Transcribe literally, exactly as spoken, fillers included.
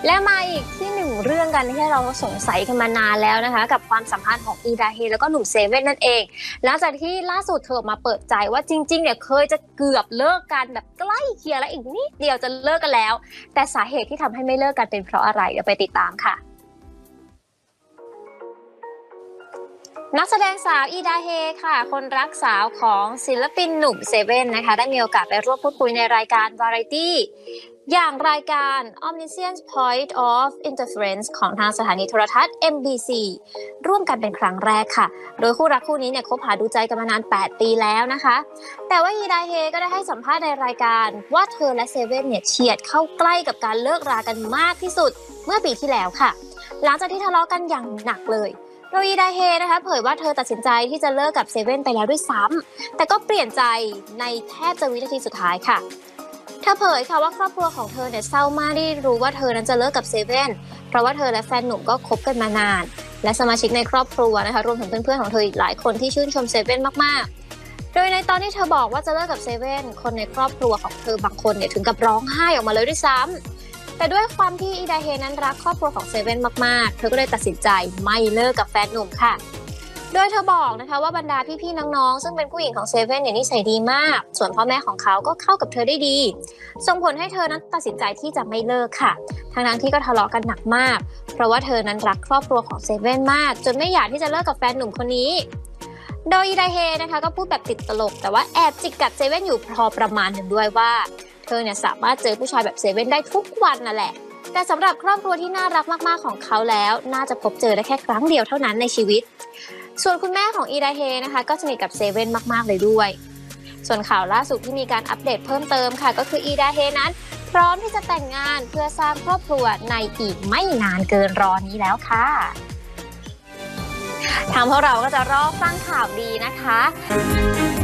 และมาอีกที่หนึ่งเรื่องกันที่เราสงสัยกันมานานแล้วนะคะกับความสัมพันธ์ของอีดาเฮแล้วก็หนุ่มเซเว่นนั่นเองหลังจากที่ล่าสุดเธอมาเปิดใจว่าจริงๆเนี่ยเคยจะเกือบเลิกกันแบบใกล้เคียงแล้วอีกนิดเดียวจะเลิกกันแล้วแต่สาเหตุที่ทำให้ไม่เลิกกันเป็นเพราะอะไรเดี๋ยวไปติดตามค่ะนักแสดงสาวอีดาเฮค่ะคนรักสาวของศิลปินหนุ่มเซเว่นนะคะได้มีโอกาสไปร่วมพูดคุยในรายการ Variety อย่างรายการ Omniscient Point of Interference ของทางสถานีโทรทัศน์ เอ็ม บี ซี ร่วมกันเป็นครั้งแรกค่ะโดยคู่รักคู่นี้เนี่ยคบหาดูใจกันมานานแปดปีแล้วนะคะแต่ว่าอีดาเฮก็ได้ให้สัมภาษณ์ในรายการว่าเธอและเซเว่นเนี่ยเฉียดเข้าใกล้กับการเลิกรากันมากที่สุดเมื่อปีที่แล้วค่ะหลังจากที่ทะเลาะกันอย่างหนักเลยโดยอีดาเฮนะคะเผยว่าเธอตัดสินใจที่จะเลิกกับเซเว่นไปแล้วด้วยซ้ำแต่ก็เปลี่ยนใจในแทบจะวินาทีสุดท้ายค่ะเธอเผยค่ะว่าครอบครัวของเธอเนี่ยเศร้ามากที่รู้ว่าเธอนั้นจะเลิกกับเซเว่นเพราะว่าเธอและแฟนหนุ่มก็คบกันมานานและสมาชิกในครอบครัวนะคะรวมถึงเพื่อนๆของเธออีกหลายคนที่ชื่นชมเซเว่นมากๆโดยในตอนที่เธอบอกว่าจะเลิกกับเซเว่นคนในครอบครัวของเธอบางคนเนี่ยถึงกับร้องไห้ออกมาเลยด้วยซ้ำแต่ด้วยความที่อีดาเฮนั้นรักครอบครัวของเซเว่นมากๆเธอก็เลยตัดสินใจไม่เลิกกับแฟนหนุ่มค่ะโดยเธอบอกนะคะว่าบรรดาพี่ๆน้องๆซึ่งเป็นผู้หญิงของเซเว่นเนี่ยนิสัยดีมากส่วนพ่อแม่ของเขาก็เข้ากับเธอได้ดีส่งผลให้เธอนั้นตัดสินใจที่จะไม่เลิกค่ะทั้งๆที่ก็ทะเลาะกันหนักมากเพราะว่าเธอนั้นรักครอบครัวของเซเว่นมากจนไม่อยากที่จะเลิกกับแฟนหนุ่มคนนี้โดยอีดาเฮนะคะก็พูดแบบติดตลกแต่ว่าแอบจิกกัดเซเว่นอยู่พอประมาณหนึ่งด้วยว่าเธอเนี่ยสามารถเจอผู้ชายแบบเซเว่นได้ทุกวันนั่นแหละแต่สำหรับครอบครัวที่น่ารักมากๆของเขาแล้วน่าจะพบเจอได้แค่ครั้งเดียวเท่านั้นในชีวิตส่วนคุณแม่ของอีดาเฮนะคะก็สนิทกับเซเว่นมากๆเลยด้วยส่วนข่าวล่าสุดที่มีการอัปเดตเพิ่มเติมค่ะก็คืออีดาเฮนั้นพร้อมที่จะแต่งงานเพื่อสร้างครอบครัวในอีกไม่นานเกินรอนี้แล้วค่ะทางพวกเราก็จะรอฟังข่าวดีนะคะ